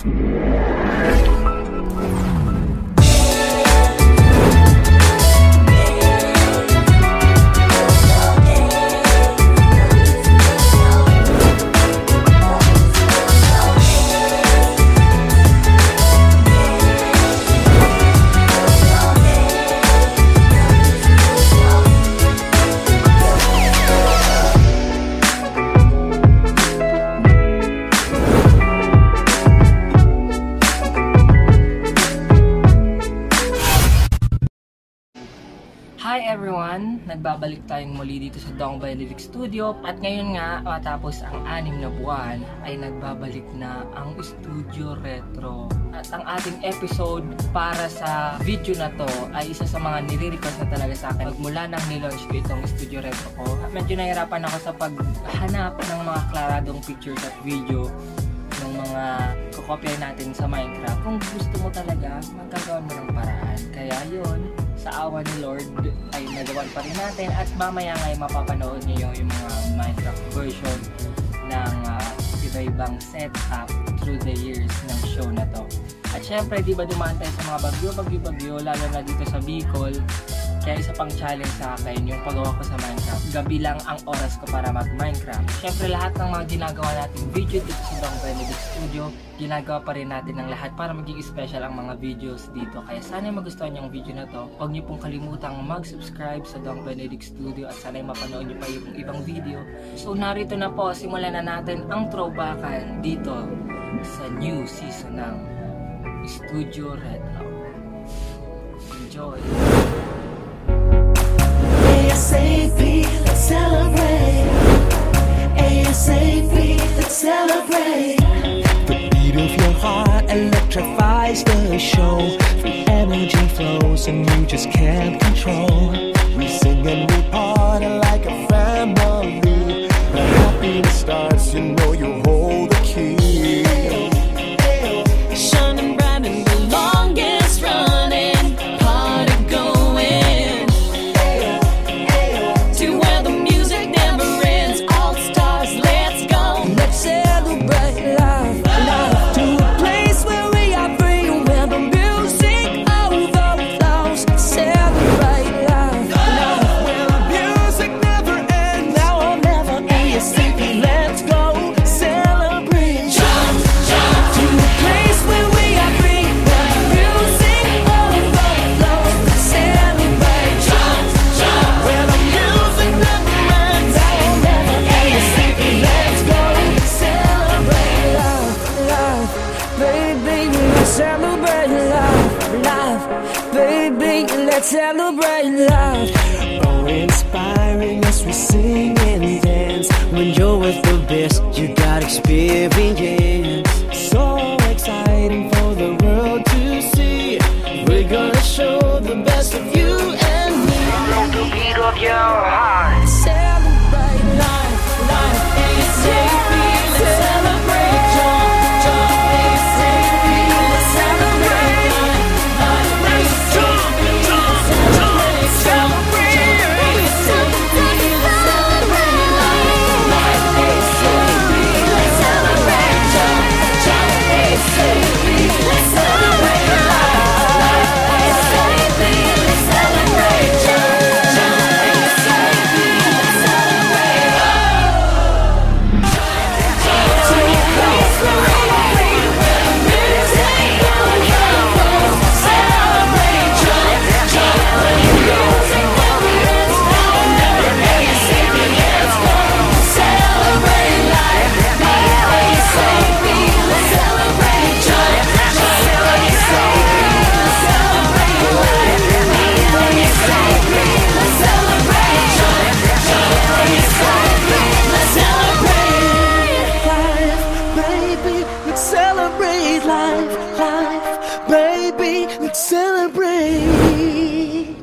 Hi everyone! Nagbabalik tayong muli dito sa DongBenedict STUDIO at ngayon nga matapos ang 6 na buwan ay nagbabalik na ang Studio Retro. At ang ating episode para sa video na to ay isa sa mga nirerequest na talaga sa akin. Magmula nang nilaunch ko itong Studio Retro ko, medyo nahirapan ako sa paghanap ng mga klaradong pictures at video ng mga kokopya natin sa Minecraft. Kung gusto mo talaga, magkagawa mo ng paraan. Kaya yun, sa awa ni Lord ay nagawan pa rin natin at mamaya nga ay mapapanood niyo yung mga Minecraft version ng iba-ibang setup through the years ng show na to. At syempre, di ba dumaan tayo sa mga bagyo, lalo na dito sa Bicol. Kaya isa pang challenge sa akin yung paggawa ko sa Minecraft. Gabi lang ang oras ko para mag-Minecraft. Syempre, lahat ng mga ginagawa nating video dito sa DongBenedict STUDIO, ginagawa pa rin natin ng lahat para maging special ang mga videos dito. Kaya sana magustuhan yung video na to. Huwag niyo pong kalimutang mag-subscribe sa DongBenedict STUDIO at sana mapanood niyo pa yung ibang video. So narito na po, simulan na natin ang throwbakan dito sa new season ng Studio Retro. Enjoy! ASAP, let's celebrate. ASAP, let's celebrate. The beat of your heart electrifies the show. The energy flows and you just can't control. We sing and we party like a family. The happiness starts, you know you hold the key. Shining bright in the longest running party going. To where the music never ends. All stars, let's go. Let's celebrate life. To a place where we are free, where the music overflows. Celebrate life. Where the music never ends. Now or never. ASAP, let's go. Celebrate. Jump, jump To a place where we are free, where the music overflows. Celebrate. jump, jump. Where the music never ends. Now or never. ASAP, let's go. Celebrate life, life. Baby, let's celebrate life, life. Baby, let's celebrate life. Oh, inspiring as we sing and dance. When you're with the best, you got experience. So exciting for the world to see. We're gonna show the best of you and me. The beat of your heart. Celebrate life, life. ASAP, let's celebrate. Jump, jump. ASAP, let's celebrate life, life. ASAP, let's celebrate. Celebrate. ASAP, let's celebrate life, life. ASAP, let's celebrate. Jump, jump. ASAP, let's celebrate life, life. ASAP, let's celebrate. Jump, jump. ASAP, let's celebrate. To a place where we are free, where the music overflows. Celebrate. Jump, jump. Where the music never ends. Now or never. ASAP, let's go. Celebrate life, life. ASAP, let's celebrate. Jump, jump. ASAP, let's celebrate life, life. ASAP, let's celebrate. Jump, jump. ASAP, let's celebrate life, baby. Let's celebrate life, life, baby. Let's celebrate.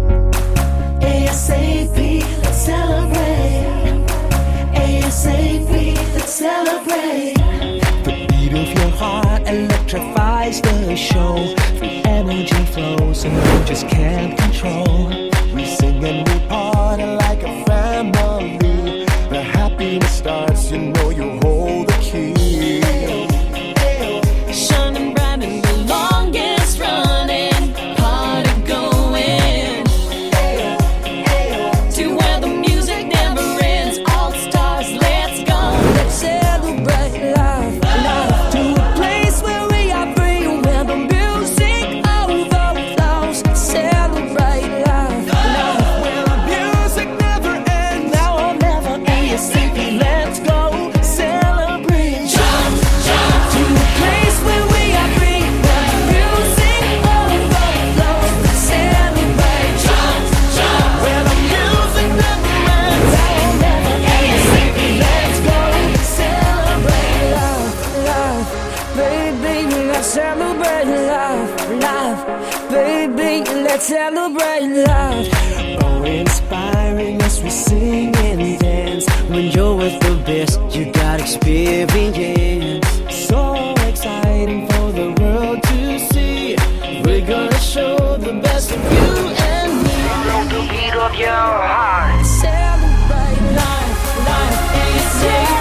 ASAP, let's celebrate. ASAP, let's celebrate. The beat of your heart electrifies the show. The energy flows and you just can't control. We sing and we party like a family. The happiness starts, you know you hold the key. let's celebrate life. Oh, inspiring as we sing and dance. When you're with the best, you got experience. So exciting for the world to see. We're gonna show the best of you and me. Follow the beat of your heart. Celebrate life, life is